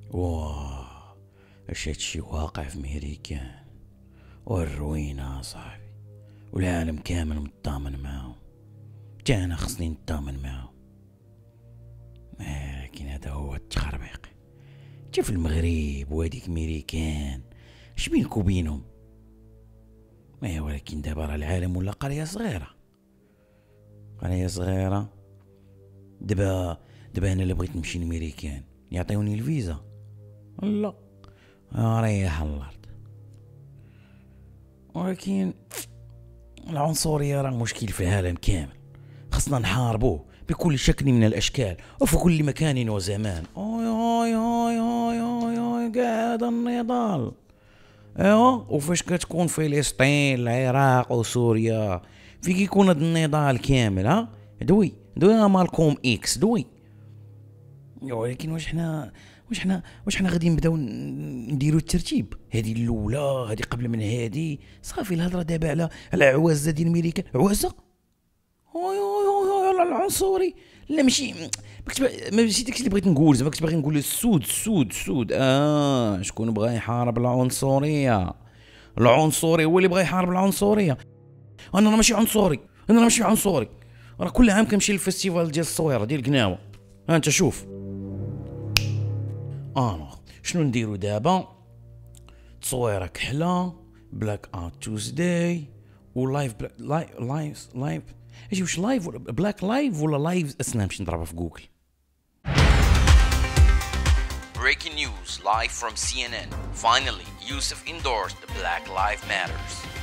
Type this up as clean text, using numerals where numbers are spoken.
واه اش هادشي واقع في ميريكان والروينة صاحبي، والعالم كامل متضامن معاهم، تا انا خصني نتضامن معاهم. لكن هذا هو التخربيق. تا في المغرب وهاديك ميريكان اش بينك وبينهم؟ ولكن دابا راه العالم ولا قرية صغيرة. دابا انا اللي بغيت نمشي لميريكان يعطيوني الفيزا؟ لا، ريح الارض. ولكن العنصرية راه مشكل في العالم كامل، خصنا نحاربوه بكل شكل من الاشكال وفي كل مكان وزمان. كاع هذا النضال وفاش كتكون فلسطين العراق وسوريا في كيكون هذا النضال كامل دوي مالكم اكس دوي. ولكن واش حنا غادي نبداو نديروا الترتيب؟ هذه الاولى، هذه قبل من هذه، صافي الهضره دابا على العوازه ديال امريكا. عوازه العنصري؟ لا ماشي داكشي اللي بغيت نقول، زعما كنت باغي نقول السود شكون بغى يحارب العنصريه؟ العنصري هو اللي بغى يحارب العنصريه. انا ماشي عنصري، راه كل عام كنمشي للفيستيفال ديال الصويره ديال قناوه. انت شوف شنو نديرو دابا؟ تصويره كحله، بلاك توزداي، ولايف لايف اجي واش لايف ولا بلاك لايف ولا لايفز؟ نمشي نضربها في جوجل. Breaking news live from CNN. Finally, Yusuf endorsed the Black Lives Matters.